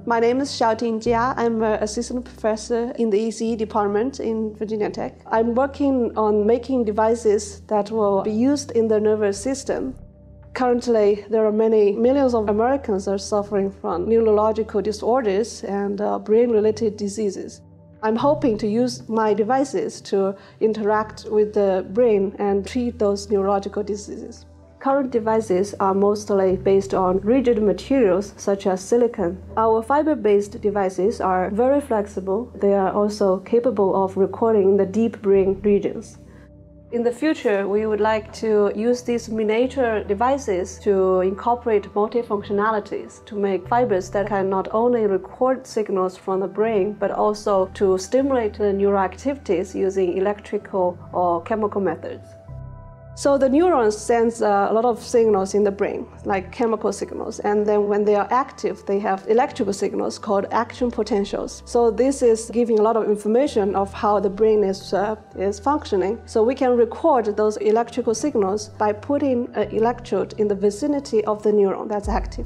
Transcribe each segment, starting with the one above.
My name is Xiaoting. I'm an assistant professor in the ECE department in Virginia Tech. I'm working on making devices that will be used in the nervous system. Currently, there are many millions of Americans that are suffering from neurological disorders and brain-related diseases. I'm hoping to use my devices to interact with the brain and treat those neurological diseases. Current devices are mostly based on rigid materials such as silicon. Our fiber-based devices are very flexible. They are also capable of recording the deep brain regions. In the future, we would like to use these miniature devices to incorporate multifunctionalities to make fibers that can not only record signals from the brain, but also to stimulate the neural activities using electrical or chemical methods. So the neurons send a lot of signals in the brain, like chemical signals, and then when they are active, they have electrical signals called action potentials. So this is giving a lot of information of how the brain is functioning. So we can record those electrical signals by putting an electrode in the vicinity of the neuron that's active.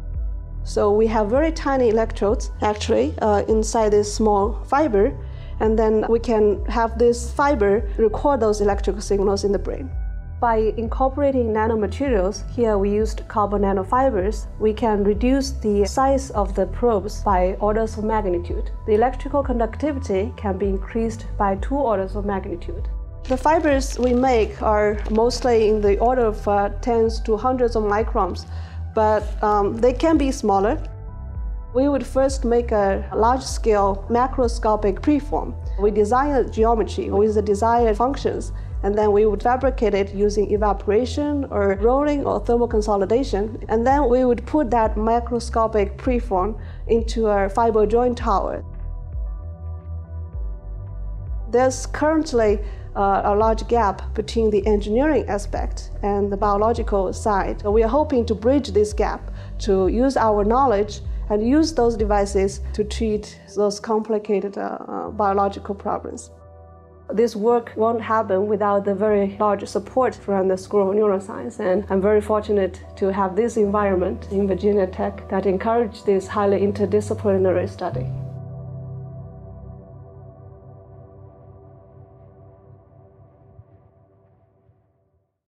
So we have very tiny electrodes, actually, inside this small fiber, and then we can have this fiber record those electrical signals in the brain. By incorporating nanomaterials, here we used carbon nanofibers, we can reduce the size of the probes by orders of magnitude. The electrical conductivity can be increased by 2 orders of magnitude. The fibers we make are mostly in the order of tens to hundreds of microns, but they can be smaller. We would first make a large-scale macroscopic preform. We design a geometry with the desired functions, and then we would fabricate it using evaporation or rolling or thermal consolidation. And then we would put that macroscopic preform into a fiber joint tower. There's currently a large gap between the engineering aspect and the biological side. We are hoping to bridge this gap to use our knowledge and use those devices to treat those complicated biological problems. This work won't happen without the very large support from the School of Neuroscience, and I'm very fortunate to have this environment in Virginia Tech that encourages this highly interdisciplinary study.